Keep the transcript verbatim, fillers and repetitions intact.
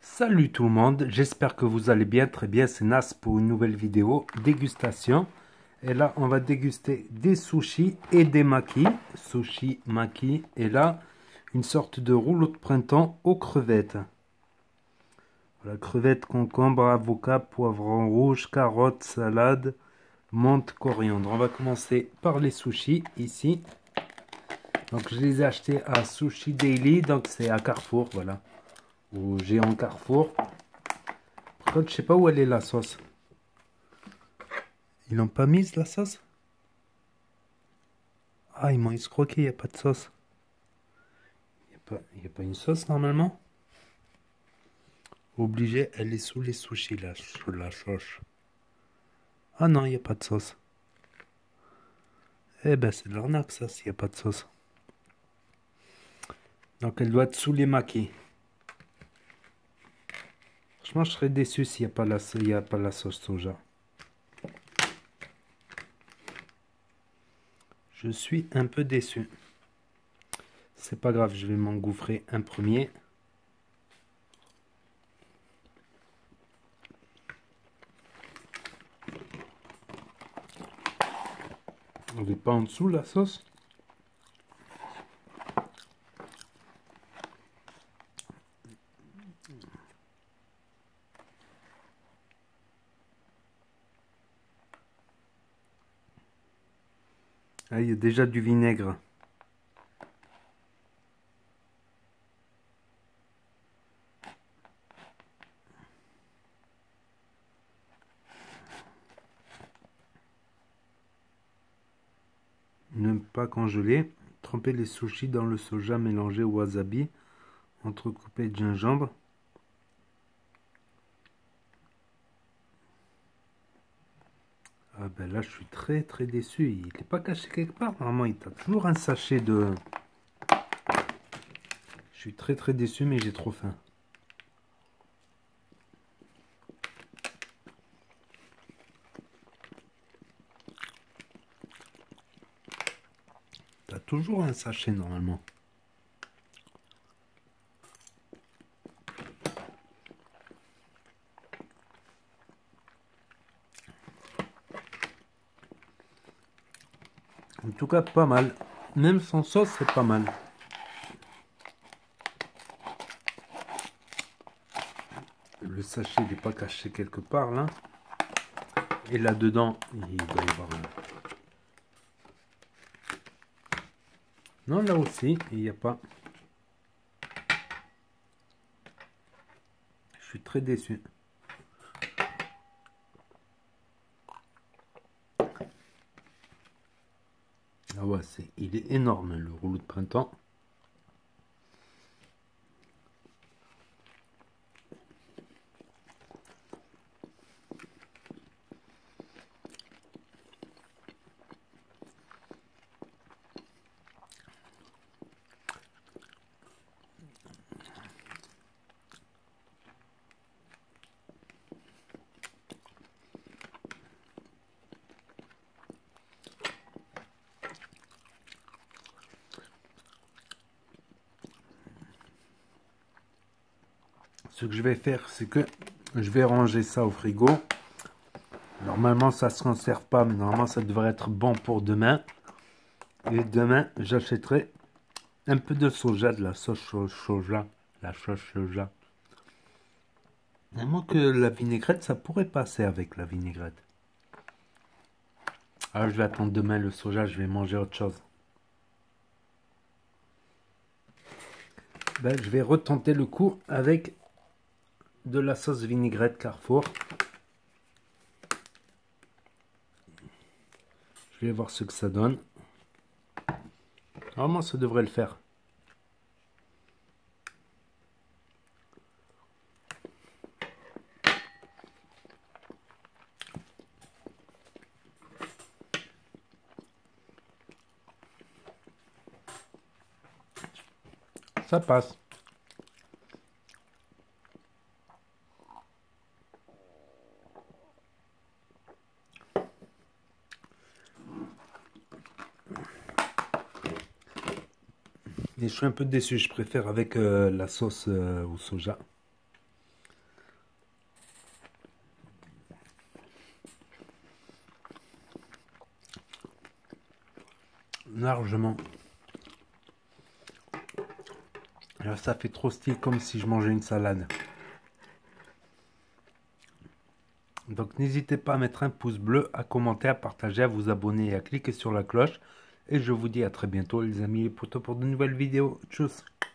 Salut tout le monde, j'espère que vous allez bien, très bien, c'est Nas pour une nouvelle vidéo dégustation. Et là, on va déguster des sushis et des makis, sushi, maki, et là, une sorte de rouleau de printemps aux crevettes. Voilà, crevettes, concombre, avocat, poivron rouge, carottes, salade, menthe, coriandre. On va commencer par les sushis, ici. Donc, je les ai achetés à Sushi Daily, donc c'est à Carrefour, voilà. Au géant Carrefour. Par contre, je sais pas où elle est la sauce. Ils l'ont pas mise la sauce? Ah, ils m'ont escroqué, il n'y a pas de sauce. Il n'y a, pas- y a pas une sauce normalement? Obligé, elle est sous les sushis, la, ch- la sauce. Ah non, il n'y a pas de sauce. Eh ben, c'est de l'arnaque ça, s'il n'y a pas de sauce. Donc, elle doit être sous les makis. Franchement, je serais déçu s'il n'y a pas la, il y a pas la sauce soja. Je suis un peu déçu. C'est pas grave, je vais m'engouffrer un premier. On n'est pas en dessous la sauce? Ah, il y a déjà du vinaigre. Ne pas congeler. Tremper les sushis dans le soja mélangé au wasabi. Entrecoupé de gingembre. Ah ben là, je suis très très déçu. Il n'est pas caché quelque part. Normalement, il a toujours un sachet de... Je suis très très déçu, mais j'ai trop faim. T'as toujours un sachet normalement. En tout cas, pas mal. Même sans sauce, c'est pas mal. Le sachet n'est pas caché quelque part là. Et là-dedans, il doit y avoir un... Non, là aussi, il n'y a pas. Je suis très déçu. Ah ouais, c'est, il est énorme le rouleau de printemps. Ce que je vais faire, c'est que je vais ranger ça au frigo. Normalement, ça ne se conserve pas, mais normalement, ça devrait être bon pour demain. Et demain, j'achèterai un peu de soja, de la sauce soja. La sauce soja. Vraiment que la vinaigrette, ça pourrait passer avec la vinaigrette. Alors, je vais attendre demain le soja, je vais manger autre chose. Ben, je vais retenter le coup avec de la sauce vinaigrette Carrefour. Je vais voir ce que ça donne. Normalement, ça devrait le faire. Ça passe. Et je suis un peu déçu, je préfère avec euh, la sauce euh, au soja. largement. Là, ça fait trop style, comme si je mangeais une salade. Donc n'hésitez pas à mettre un pouce bleu, à commenter, à partager, à vous abonner et à cliquer sur la cloche. Et je vous dis à très bientôt les amis et potos pour de nouvelles vidéos. Tchuss!